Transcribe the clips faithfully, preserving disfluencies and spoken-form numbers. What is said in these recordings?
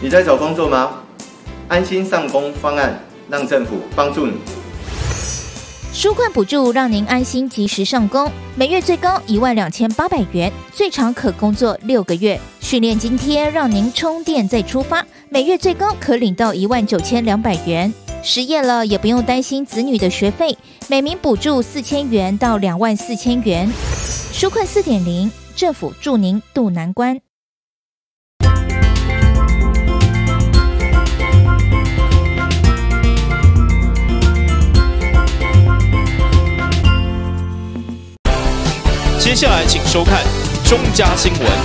你在找工作吗？安心上工方案让政府帮助你。 纾困补助让您安心及时上工，每月最高一万两千八百元，最长可工作六个月。训练津贴让您充电再出发，每月最高可领到一万九千两百元。失业了也不用担心子女的学费，每名补助四千元到两万四千元。纾困四点零，政府助您渡难关。 接下来请收看中嘉新闻。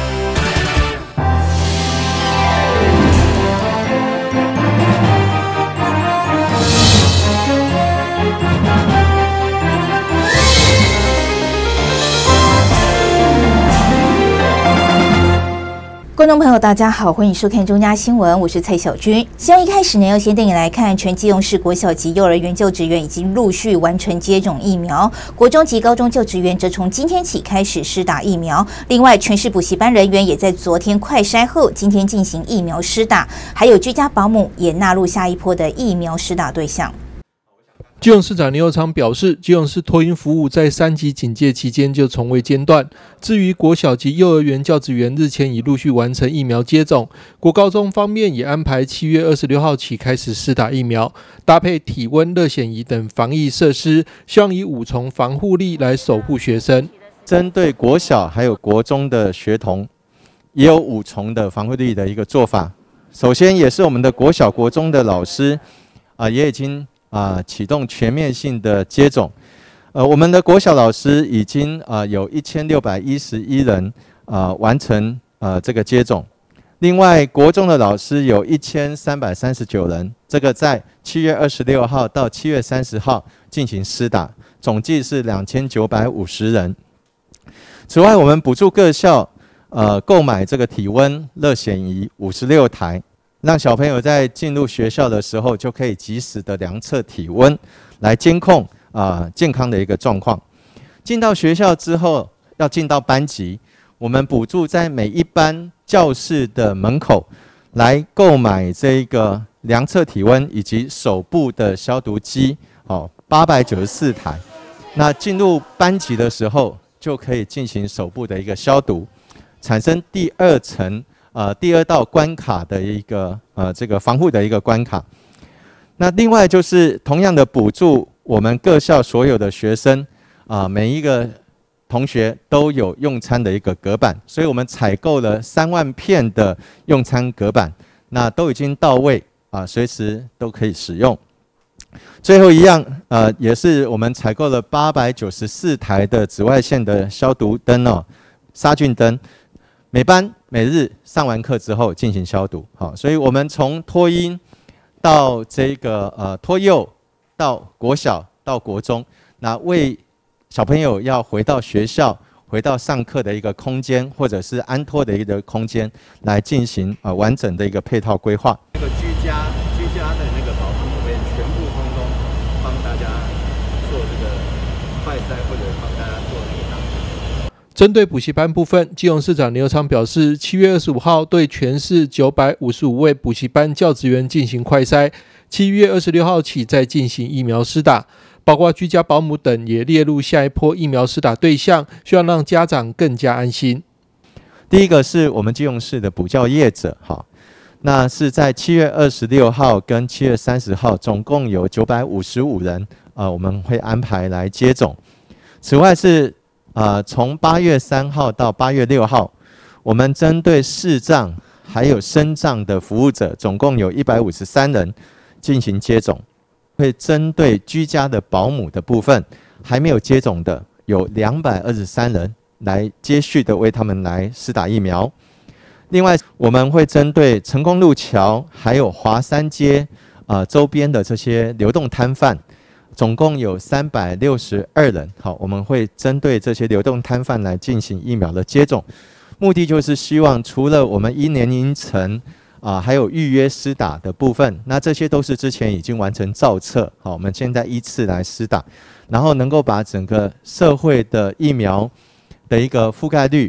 观众朋友，大家好，欢迎收看中嘉新闻，我是蔡小军。希望一开始呢，要先带你来看全基隆市国小及幼儿园就职员已经陆续完成接种疫苗，国中及高中就职员则从今天起开始施打疫苗。另外，全市补习班人员也在昨天快筛后，今天进行疫苗施打，还有居家保姆也纳入下一波的疫苗施打对象。 基隆市长林右昌表示，基隆市托婴服务在三级警戒期间就从未间断。至于国小及幼儿园教职员，日前已陆续完成疫苗接种。国高中方面也安排七月二十六号起开始施打疫苗，搭配体温、热显仪等防疫设施，希望以五重防护力来守护学生。 针对国小还有国中的学童，也有五重的防护力的一个做法。首先，也是我们的国小、国中的老师啊、呃，也已经。啊，启动全面性的接种，呃，我们的国小老师已经啊有一千六百一十一人啊完成呃这个接种，另外国中的老师有一千三百三十九人，这个在七月二十六号到七月三十号进行施打，总计是两千九百五十人。此外，我们补助各校呃购买这个体温热显仪五十六台。让小朋友在进入学校的时候就可以及时的量测体温，来监控啊、呃、健康的一个状况。进到学校之后，要进到班级，我们补助在每一班教室的门口来购买这个量测体温以及手部的消毒机，哦，八百九十四台。那进入班级的时候，就可以进行手部的一个消毒，产生第二层。呃，第二道关卡的一个呃这个防护的一个关卡。那另外就是同样的补助我们各校所有的学生啊、呃，每一个同学都有用餐的一个隔板，所以我们采购了三万片的用餐隔板，那都已经到位啊，随时都可以使用。最后一样，呃，也是我们采购了八百九十四台的紫外线的消毒灯哦，杀菌灯。每班每日上完课之后进行消毒，好，所以我们从托婴到这个呃托幼，到国小到国中，那为小朋友要回到学校、回到上课的一个空间，或者是安托的一个空间，来进行呃完整的一个配套规划。 那个居家居家的那个保护这边全部通通帮大家做这个快筛，或者帮大家做那个打。 针对补习班部分，基隆市长林右昌表示，七月二十五号对全市九百五十五位补习班教职员进行快筛，七月二十六号起再进行疫苗施打，包括居家保姆等也列入下一波疫苗施打对象，希望让家长更加安心。 第一个是我们基隆市的补教业者，哈，那是在七月二十六号跟七月三十号，总共有九百五十五人，呃，我们会安排来接种。此外是呃，从八月三号到八月六号，我们针对视障还有身障的服务者，总共有一百五十三人进行接种。会针对居家的保姆的部分，还没有接种的有两百二十三人，来接续的为他们来施打疫苗。另外，我们会针对成功路桥还有华山街呃周边的这些流动摊贩。总共有三百六十二人，好，我们会针对这些流动摊贩来进行疫苗的接种，目的就是希望除了我们依年龄层啊、呃，还有预约施打的部分，那这些都是之前已经完成造册，好，我们现在依次来施打，然后能够把整个社会的疫苗的一个覆盖率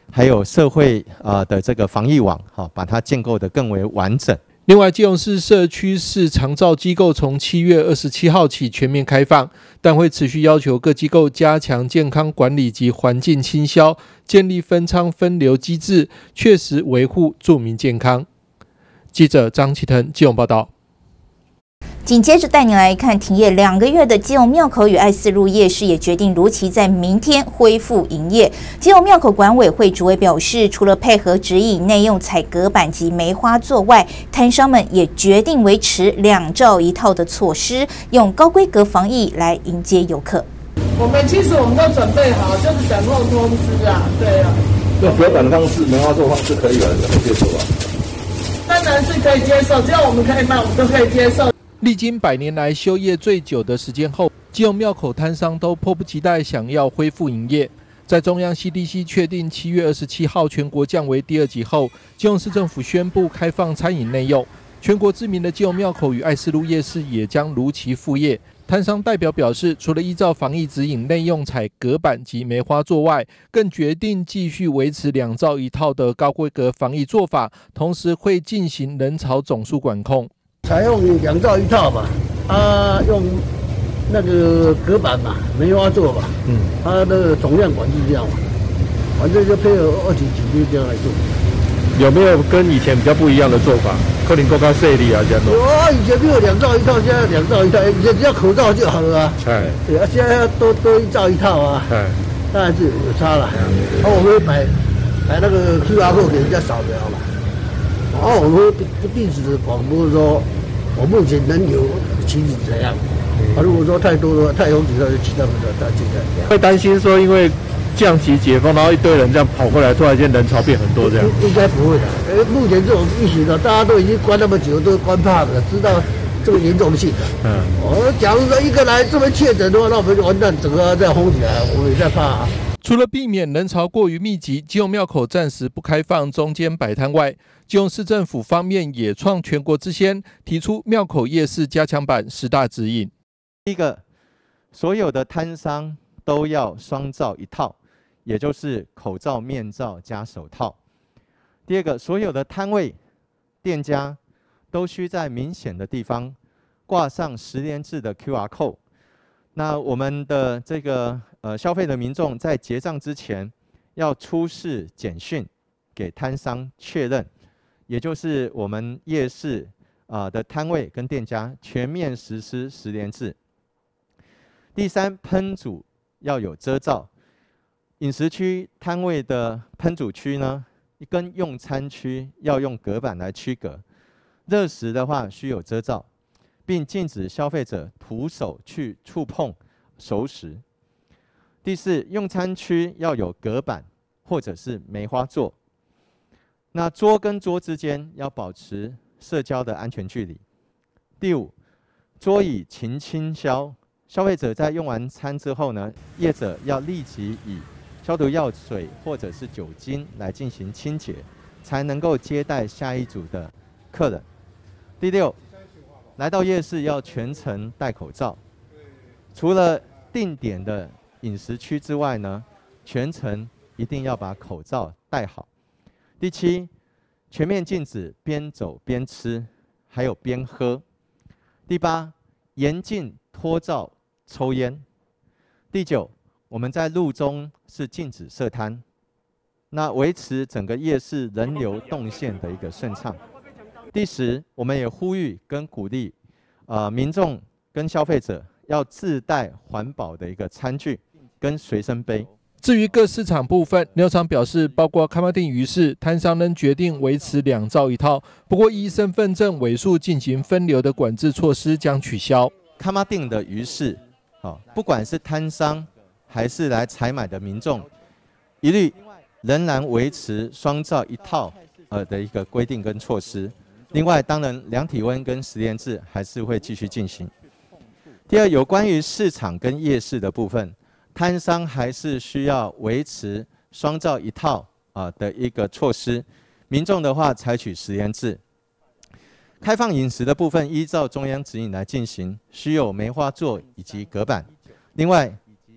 还有社会啊的这个防疫网，好，把它建构得更为完整。 另外，基隆市社区市长照机构从七月二十七号起全面开放，但会持续要求各机构加强健康管理及环境清消，建立分仓分流机制，确实维护住民健康。记者张启腾基隆报道。 紧接着带您来看，停业两个月的基隆庙口与爱四路夜市也决定如期在明天恢复营业。基隆庙口管委会主委表示，除了配合指引内用采隔板及梅花座外，摊商们也决定维持两罩一套的措施，用高规格防疫来迎接游客。 我们其实我们都准备好，就是等候通知啊，对啊。 用隔板的方式、梅花座方式可以了，可以接受吧？ 当然是可以接受，只要我们可以卖，我们都可以接受。 历经百年来休业最久的时间后，基隆庙口摊商都迫不及待想要恢复营业。在中央 C D C 确定七月二十七号全国降为第二级后，基隆市政府宣布开放餐饮内用，全国知名的基隆庙口与爱四路夜市也将如期复业。摊商代表表示，除了依照防疫指引内用采隔板及梅花座外，更决定继续维持两罩一套的高规格防疫做法，同时会进行人潮总数管控。 采用两罩一套吧，啊，用那个隔板嘛，梅花座吧，嗯，它的总量管制这样嘛，反正就配合二级警戒这样来做。 有没有跟以前比较不一样的做法？可能更加细腻啊，这样。 有啊，以前没有两罩一套，现在两罩一套，以前只要口罩就好了啊。 哎， 对啊，现在要多多一罩一套啊。哎，当然是有差了。然后我们会摆摆那个 Q R code 给人家扫描嘛。然后我们会不定时的广播说，我目前人流情形怎样？啊，如果说太多的话，太拥挤了，就其他不知道大家这样。 会担心说，因为降级解封，然后一堆人这样跑过来，突然间人潮变很多，这样应该不会的。呃，目前这种疫情呢，大家都已经关那么久，都关怕了，知道这个严重性的。嗯，我假如说一个来这么确诊的话，那我们就完蛋，整个再轰起来，我们也在怕啊。 除了避免人潮过于密集，基隆庙口暂时不开放中间摆摊外，基隆市政府方面也创全国之先，提出庙口夜市加强版十大指引。 第一个，所有的摊商都要双罩一套，也就是口罩、面罩加手套。第二个，所有的摊位、店家都需在明显的地方挂上实联制的 Q R code。那我们的这个呃消费的民众在结账之前要出示简讯给摊商确认，也就是我们夜市啊、呃、的摊位跟店家全面实施实联制。第三，喷主要有遮罩，饮食区摊位的喷主区呢，跟用餐区要用隔板来区隔。热食的话需有遮罩，并禁止消费者徒手去触碰熟食。第四，用餐区要有隔板或者是梅花座。那桌跟桌之间要保持社交的安全距离。第五，桌椅勤清消，消费者在用完餐之后呢，业者要立即以消毒药水或者是酒精来进行清洁，才能够接待下一组的客人。第六，来到夜市要全程戴口罩，除了定点的饮食区之外呢，全程一定要把口罩戴好。第七，全面禁止边走边吃，还有边喝。第八，严禁脱罩抽烟。第九，我们在路中是禁止设摊，那维持整个夜市人流动线的一个顺畅。第十，我们也呼吁跟鼓励，呃，民众跟消费者要自带环保的一个餐具跟随身杯。 至于各市场部分，牛场表示，包括卡马丁鱼市，摊商仍决定维持两罩一套，不过依身份证尾数进行分流的管制措施将取消。 卡马丁的鱼市，哦，不管是摊商还是来采买的民众，一律仍然维持双罩一套呃的一个规定跟措施。另外，当然量体温跟实联制还是会继续进行。第二，有关于市场跟夜市的部分，摊商还是需要维持双罩一套啊、呃、的一个措施。民众的话，采取实联制。开放饮食的部分，依照中央指引来进行，需有梅花座以及隔板。另外，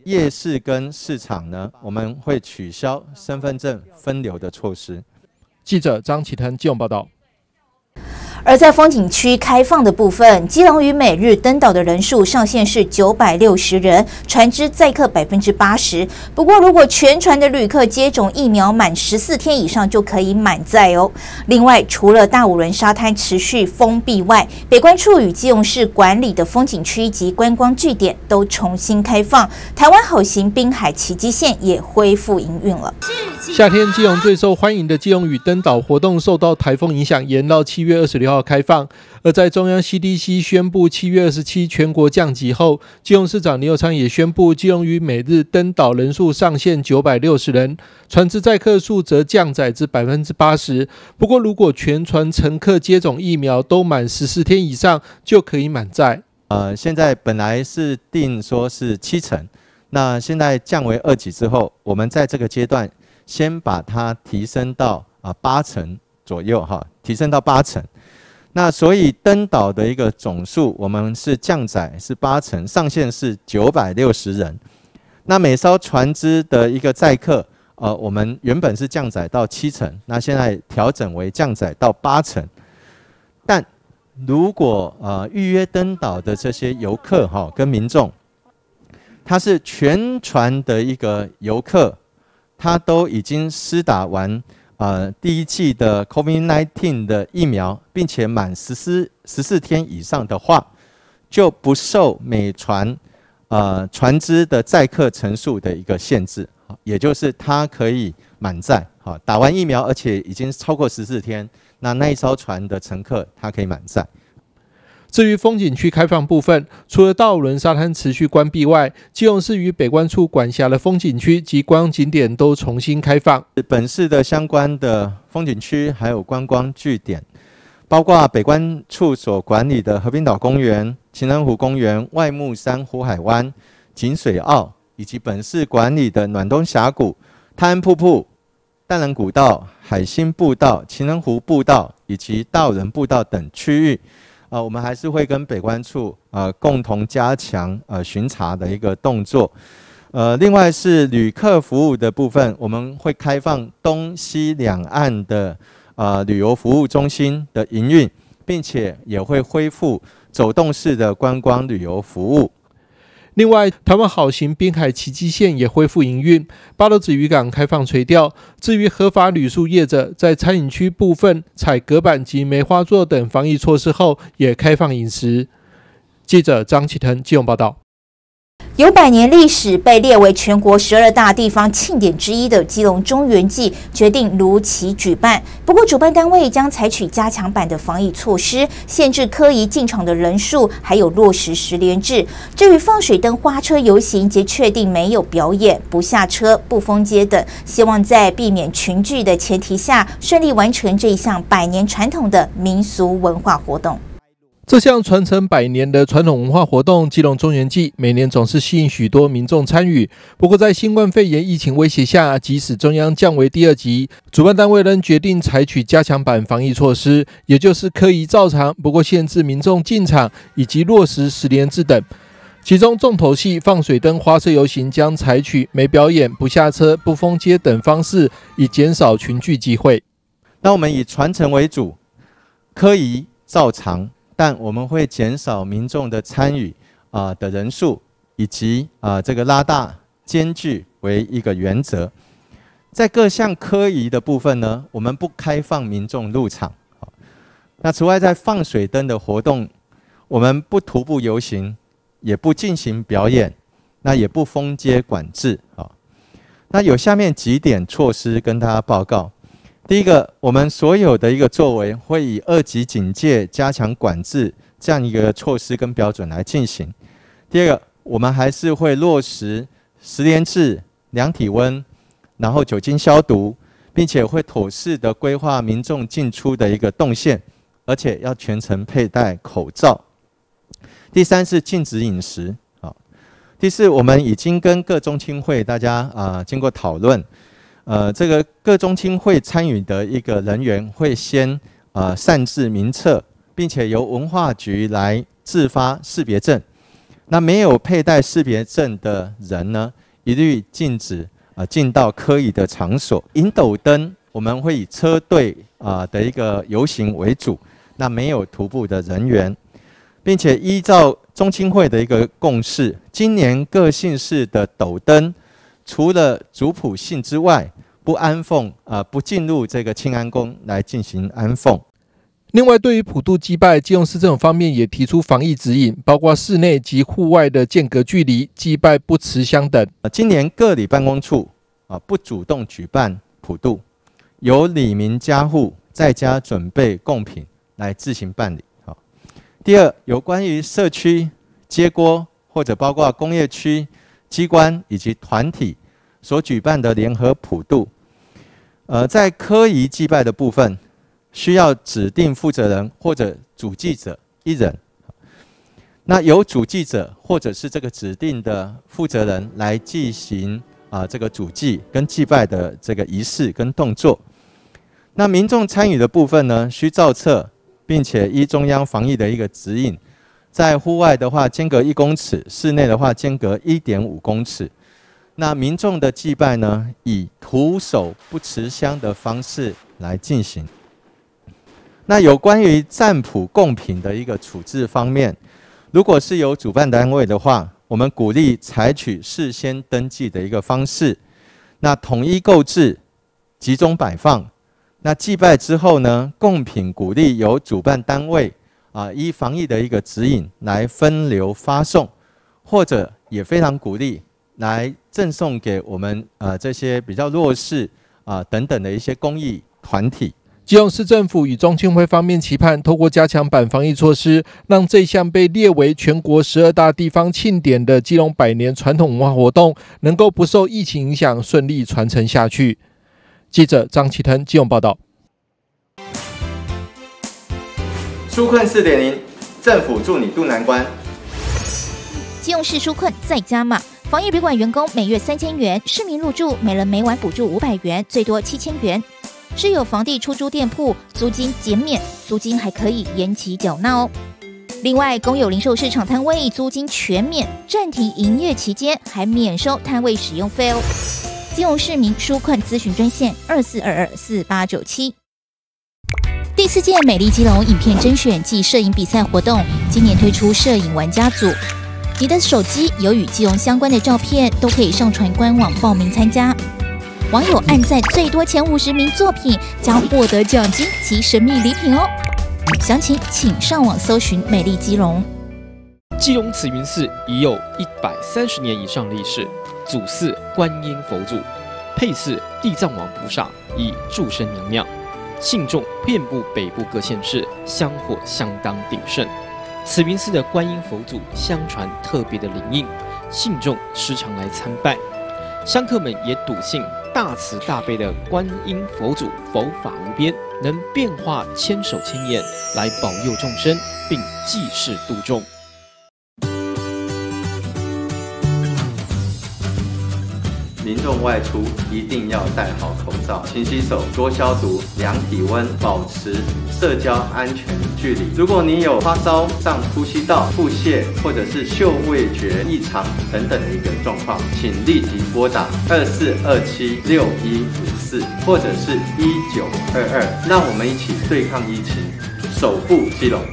夜市跟市场呢，我们会取消身份证分流的措施。 记者张启腾基隆报道。 而在风景区开放的部分，基隆屿每日登岛的人数上限是九百六十人，船只载客百分之八十。不过，如果全船的旅客接种疫苗满十四天以上，就可以满载哦。另外，除了大武仑沙滩持续封闭外，北关处与基隆市管理的风景区及观光据点都重新开放，台湾好行滨海奇迹线也恢复营运了。 夏天基隆最受欢迎的基隆屿登岛活动受到台风影响，延到七月二十六号开放。而在中央 C D C 宣布七月二十七全国降级后，基隆市长林右昌也宣布基隆屿每日登岛人数上限九百六十人，船只载客数则降载至百分之八十。不过，如果全船乘客接种疫苗都满十四天以上，就可以满载。 呃，现在本来是定说是七成，那现在降为二级之后，我们在这个阶段先把它提升到啊八成左右哈，提升到八成。那所以登岛的一个总数，我们是降载是八成，上限是九百六十人。那每艘船只的一个载客，呃，我们原本是降载到七成，那现在调整为降载到八成。但如果呃预约登岛的这些游客哈、哦、跟民众，他是全船的一个游客，他都已经施打完呃第一剂的 COVID 十九 的疫苗，并且满十四十四天以上的话，就不受每船呃船只的载客乘数的一个限制，也就是它可以满载。好，打完疫苗而且已经超过十四天，那那一艘船的乘客它可以满载。 至于风景区开放部分，除了大武仑沙滩持续关闭外，基隆市与北关处管辖的风景区及观光景点都重新开放。 本市的相关的风景区还有观光据点，包括北关处所管理的和平岛公园、情人湖公园、外木山湖海湾、井水澳，以及本市管理的暖东峡谷、泰安瀑布、淡人古道、海心步道、情人湖步道以及大武仑步道等区域。呃，我们还是会跟北关处呃共同加强呃巡查的一个动作。呃，另外是旅客服务的部分，我们会开放东西两岸的呃旅游服务中心的营运，并且也会恢复走动式的观光旅游服务。 另外，台湾好行滨海奇迹线也恢复营运，八斗子渔港开放垂钓。至于合法旅宿业者，在餐饮区部分采隔板及梅花座等防疫措施后，也开放饮食。记者张启腾基隆报道。 有百年历史，被列为全国十二大地方庆典之一的基隆中元祭决定如期举办。不过，主办单位将采取加强版的防疫措施，限制科仪进场的人数，还有落实实联制。至于放水灯、花车游行，则确定没有表演、不下车、不封街等，希望在避免群聚的前提下，顺利完成这一项百年传统的民俗文化活动。 这项传承百年的传统文化活动基隆中元祭，每年总是吸引许多民众参与。不过，在新冠肺炎疫情威胁下，即使中央降为第二级，主办单位仍决定采取加强版防疫措施，也就是科仪照常，不过限制民众进场以及落实实联制等。其中重头戏放水灯、花车游行将采取没表演、不下车、不封街等方式，以减少群聚集会。 那我们以传承为主，科仪照常。但我们会减少民众的参与啊、呃、的人数，以及啊、呃、这个拉大间距为一个原则。在各项科仪的部分呢，我们不开放民众入场。那此外，在放水灯的活动，我们不徒步游行，也不进行表演，那也不封街管制啊。那有下面几点措施跟大家报告。第一个，我们所有的一个作为会以二级警戒、加强管制这样一个措施跟标准来进行。第二个，我们还是会落实实联制、量体温，然后酒精消毒，并且会妥适的规划民众进出的一个动线，而且要全程佩戴口罩。第三是禁止饮食。好，第四，我们已经跟各中青会大家啊、呃、经过讨论。呃，这个各中青会参与的一个人员会先呃擅制名册，并且由文化局来制发识别证。 那没有佩戴识别证的人呢，一律禁止啊进到科仪的场所。引斗灯我们会以车队啊的一个游行为主，那没有徒步的人员，并且依照中青会的一个共识，今年各县市的斗灯，除了族谱姓之外，不安奉啊、呃，不进入这个庆安宫来进行安奉。 另外，对于普渡祭拜，基隆市政府方面也提出防疫指引，包括室内及户外的间隔距离、祭拜不持香等。 今年各里办公处啊不主动举办普渡，由里民家户在家准备贡品来自行办理。好，第二，有关于社区、街郭或者包括工业区、机关以及团体所举办的联合普渡，呃，在科仪祭拜的部分，需要指定负责人或者主祭者一人。那由主祭者或者是这个指定的负责人来进行啊这个主祭跟祭拜的这个仪式跟动作。那民众参与的部分呢，需照册，并且依中央防疫的一个指引，在户外的话间隔一公尺，室内的话间隔一点五公尺。那民众的祭拜呢，以徒手不持香的方式来进行。那有关于占卜贡品的一个处置方面，如果是由主办单位的话，我们鼓励采取事先登记的一个方式，那统一购置，集中摆放。那祭拜之后呢，贡品鼓励由主办单位啊依防疫的一个指引来分流发送，或者也非常鼓励来赠送给我们呃这些比较弱势啊等等的一些公益团体。 基隆市政府与中青会方面期盼，透过加强版防疫措施，让这项被列为全国十二大地方庆典的基隆百年传统文化活动，能够不受疫情影响，顺利传承下去。记者张启腾基隆报道。 纾困 四点零， 政府助你渡难关。 基隆市纾困再加码，防疫旅馆员工每月三千元，市民入住每人每晚补助五百元，最多七千元。是有房地出租店铺租金减免，租金还可以延期缴纳哦。另外，公有零售市场摊位租金全免，暂停营业期间还免收摊位使用费哦。基隆市民纾困咨询专线二四二二四八九七。第四届美丽基隆影片甄选暨摄影比赛活动，今年推出摄影玩家组。你的手机有与基隆相关的照片，都可以上传官网报名参加。网友按赞最多前五十名作品将获得奖金及神秘礼品哦。详情请上网搜寻美丽基隆。 基隆慈云寺已有一百三十年以上历史，祖祀观音佛祖，配祀地藏王菩萨以助生娘娘，信众遍布北部各县市，香火相当鼎盛。慈云寺的观音佛祖相传特别的灵应，信众时常来参拜。香客们也笃信大慈大悲的观音佛祖佛法无边，能变化千手千眼来保佑众生，并济世度众。 民众外出一定要戴好口罩，勤洗手，多消毒，量体温，保持社交安全距离。如果你有发烧、上呼吸道、腹泻或者是嗅味觉异常等等的一个状况，请立即拨打二四二七六一五四或者是一九二二，让我们一起对抗疫情，守护基隆。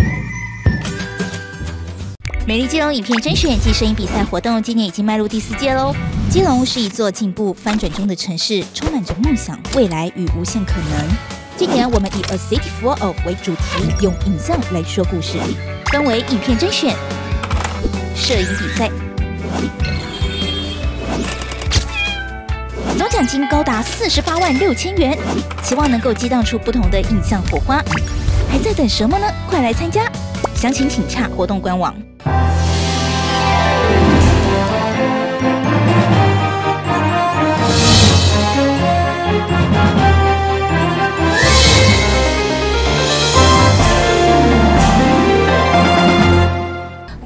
美丽基隆影片甄选暨摄影比赛活动今年已经迈入第四届喽。基隆是一座进步翻转中的城市，充满着梦想、未来与无限可能。今年我们以 A City Full of 为主题，用影像来说故事，分为影片甄选、摄影比赛，总奖金高达四十八万六千元，期望能够激荡出不同的影像火花。还在等什么呢？快来参加！详情请洽活动官网。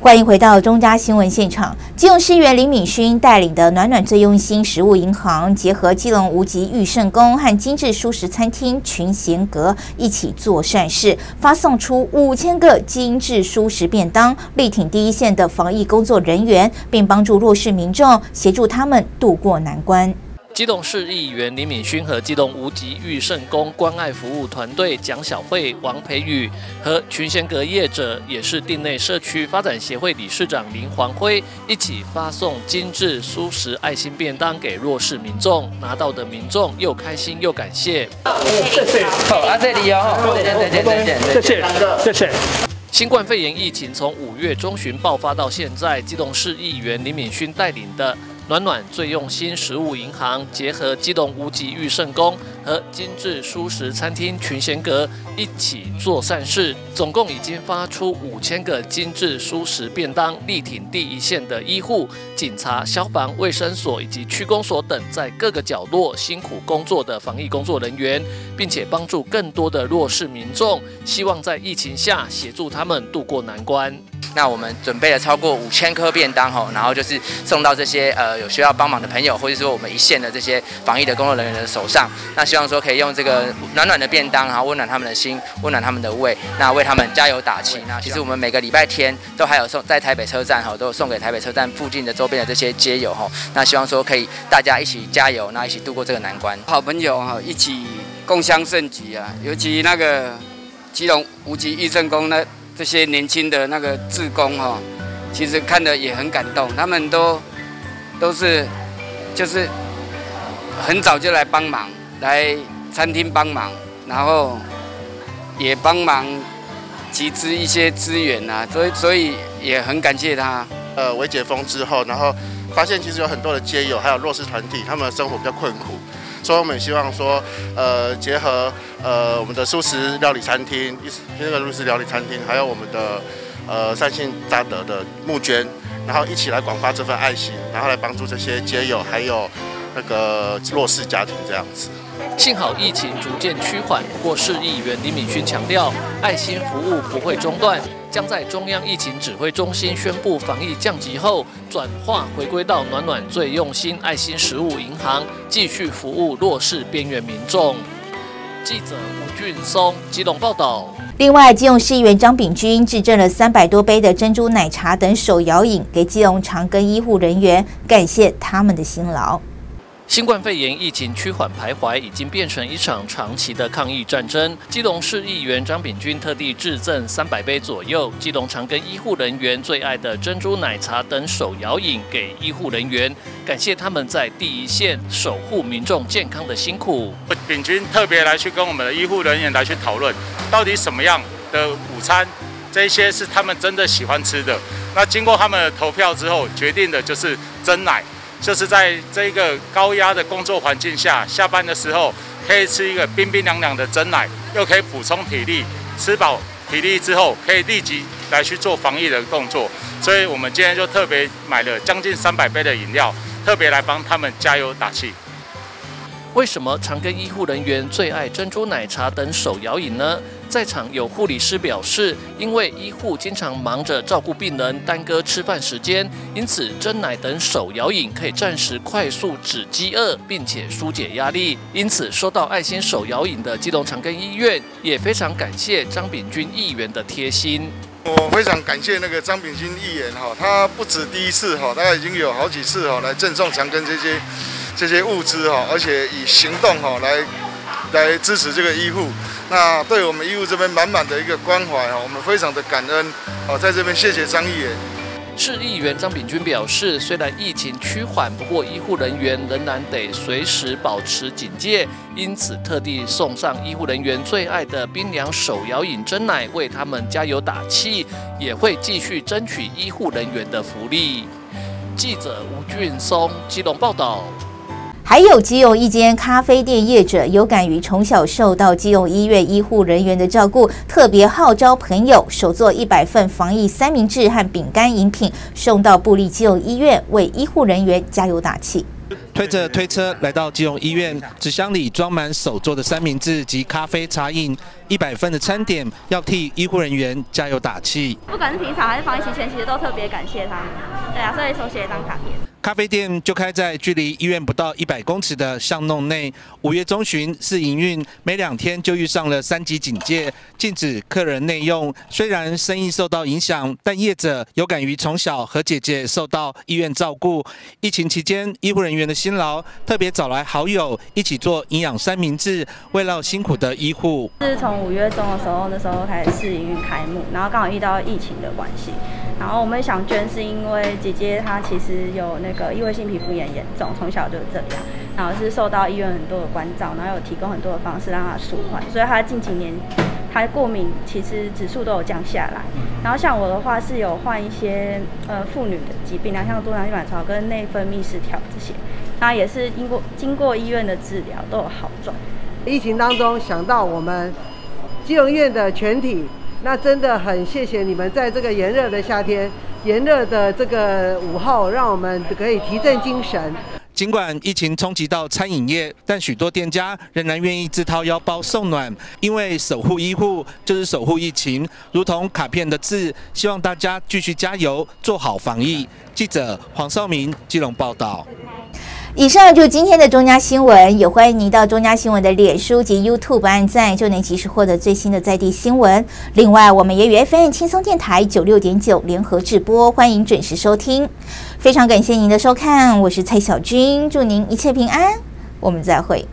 欢迎回到中嘉新闻现场。基隆市议员林敏勋带领的暖暖最用心食物银行，结合基隆无极裕盛宫和精致蔬食餐厅群贤阁一起做善事，发送出五千个精致蔬食便当，力挺第一线的防疫工作人员，并帮助弱势民众，协助他们渡过难关。 基隆市议员林敏勋和基隆无极裕盛宫关爱服务团队蒋小慧、王培宇和群贤阁业者，也是定内社区发展协会理事长林黄辉，一起发送精致蔬食爱心便当给弱势民众，拿到的民众又开心又感谢。 谢谢，好，啊这里哦，再见再见再见，谢谢谢谢。 新冠肺炎疫情从五月中旬爆发到现在，基隆市议员林敏勋带领的暖暖最用心食物银行，结合基隆无极裕盛宫和精致蔬食餐厅群贤阁一起做善事，总共已经发出五千个精致蔬食便当，力挺第一线的医护、警察、消防、卫生所以及区公所等在各个角落辛苦工作的防疫工作人员，并且帮助更多的弱势民众，希望在疫情下协助他们渡过难关。 那我们准备了超过五千颗便当吼，然后就是送到这些呃有需要帮忙的朋友，或者说我们一线的这些防疫的工作人员的手上。那希望说可以用这个暖暖的便当，然后温暖他们的心，温暖他们的胃，那为他们加油打气。那其实我们每个礼拜天都还有送在台北车站哈，都有送给台北车站附近的周边的这些街友哈。那希望说可以大家一起加油，那一起度过这个难关。 好朋友哈，一起共襄盛举啊！尤其那个基隆无极裕盛宫那。这些年轻的那个志工哈，其实看得也很感动，他们都都是就是很早就来帮忙，来餐厅帮忙，然后也帮忙集资一些资源啊，所以所以也很感谢他。 呃，微解封之后，然后发现其实有很多的街友还有弱势团体，他们的生活比较困苦。所以我们也希望说，呃，结合呃我们的素食料理餐厅，那个素食料理餐厅，还有我们的呃善信大德的募捐，然后一起来广发这份爱心，然后来帮助这些街友还有那个弱势家庭这样子。 幸好疫情逐渐趋缓，不过市议员林敏勋强调，爱心服务不会中断，将在中央疫情指挥中心宣布防疫降级后，转化回归到暖暖最用心爱心食物银行，继续服务弱势边缘民众。记者吴俊松基隆报道。 另外，基隆市议员张炳军致赠了三百多杯的珍珠奶茶等手摇饮给基隆长庚医护人员，感谢他们的辛劳。 新冠肺炎疫情趋缓徘徊，已经变成一场长期的抗疫战争。基隆市议员张炳军特地致赠三百杯左右基隆长庚医护人员最爱的珍珠奶茶等手摇饮给医护人员，感谢他们在第一线守护民众健康的辛苦。 炳军特别来去跟我们的医护人员来去讨论，到底什么样的午餐，这些是他们真的喜欢吃的。那经过他们的投票之后，决定的就是珍奶。就是在这个高压的工作环境下，下班的时候可以吃一个冰冰凉凉的珍奶，又可以补充体力。吃饱体力之后，可以立即来去做防疫的动作。所以我们今天就特别买了将近三百杯的饮料，特别来帮他们加油打气。 为什么长庚医护人员最爱珍珠奶茶等手摇饮呢？在场有护理师表示，因为医护经常忙着照顾病人，耽搁吃饭时间，因此珍奶等手摇饮可以暂时快速止饥饿，并且疏解压力。因此，收到爱心手摇饮的基隆长庚医院也非常感谢张炳军议员的贴心。 我非常感谢那个张炳军议员哈，他不止第一次哈，大概已经有好几次哈来赠送长庚这些这些物资哈，而且以行动哈来来支持这个医护。那对我们医护这边满满的一个关怀哈，我们非常的感恩。好，在这边谢谢张议员。 市议员张炳军表示，虽然疫情趋缓，不过医护人员仍然得随时保持警戒，因此特地送上医护人员最爱的冰凉手摇饮珍奶，为他们加油打气，也会继续争取医护人员的福利。记者吴俊松基隆报道。 还有基隆一间咖啡店业者有感于从小受到基隆医院医护人员的照顾，特别号召朋友手做一百份防疫三明治和饼干饮品，送到部立基隆医院为医护人员加油打气。 推着推车来到基隆医院，纸箱里装满手做的三明治及咖啡、茶饮，一百份的餐点，要替医护人员加油打气。 不管是平常还是防疫期间，其实都特别感谢他们。对啊，所以手写一张卡片。 咖啡店就开在距离医院不到一百公尺的巷弄内。五月中旬试营运，没两天就遇上了三级警戒，禁止客人内用。虽然生意受到影响，但业者有感于从小和姐姐受到医院照顾，疫情期间医护人员的辛劳，特别找来好友一起做营养三明治，慰劳辛苦的医护。 是从五月中的时候，那时候开始试营运开幕，然后刚好遇到疫情的关系。然后我们想捐，是因为姐姐她其实有那个异位性皮肤炎严重，从小就是这样，然后是受到医院很多的关照，然后有提供很多的方式让她舒缓，所以她近几年她过敏其实指数都有降下来。然后像我的话是有患一些呃妇女的疾病，像多囊性卵巢跟内分泌失调这些，那也是经过经过医院的治疗都有好转。 疫情当中想到我们基隆医院的全体。那真的很谢谢你们，在这个炎热的夏天、炎热的这个午后，让我们可以提振精神。 尽管疫情冲击到餐饮业，但许多店家仍然愿意自掏腰包送暖，因为守护医护就是守护疫情，如同卡片的字，希望大家继续加油，做好防疫。记者黄少明，基隆报道。 以上就是今天的中嘉新闻，也欢迎您到中嘉新闻的脸书及 YouTube 按赞，就能及时获得最新的在地新闻。另外，我们也与 F M 轻松电台九六点九联合直播，欢迎准时收听。非常感谢您的收看，我是蔡小君，祝您一切平安，我们再会。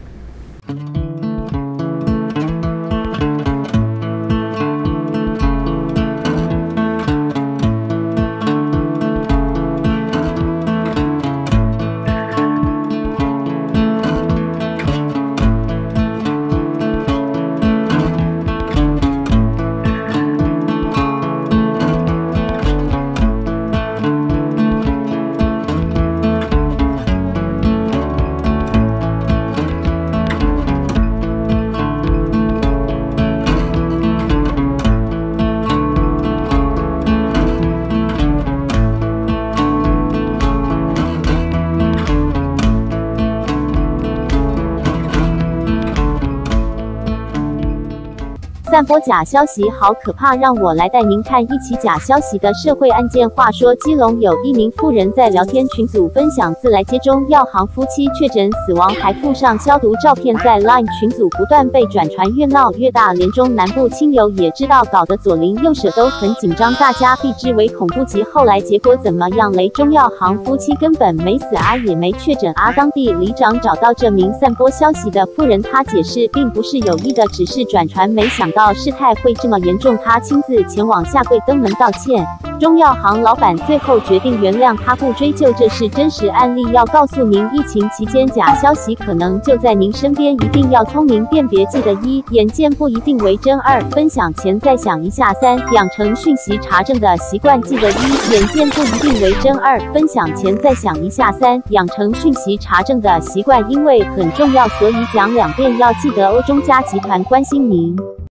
散播假消息好可怕，让我来带您看一起假消息的社会案件。话说，基隆有一名妇人在聊天群组分享自来接中药行夫妻确诊死亡，还附上消毒照片，在 LINE 群组不断被转传，越闹越大。连中南部亲友也知道，搞得左邻右舍都很紧张，大家避之唯恐不及。后来结果怎么样嘞？中药行夫妻根本没死啊，也没确诊啊。当地里长找到这名散播消息的妇人，他解释并不是有意的，只是转传，没想到事态会这么严重，他亲自前往下跪登门道歉。中药行老板最后决定原谅他，不追究，这是真实案例。要告诉您，疫情期间假消息可能就在您身边，一定要聪明辨别。记得一，眼见不一定为真；二，分享前再想一下；三，养成讯息查证的习惯。记得一，眼见不一定为真；二，分享前再想一下；三，养成讯息查证的习惯，因为很重要，所以讲两遍。要记得哦。中嘉集团关心您。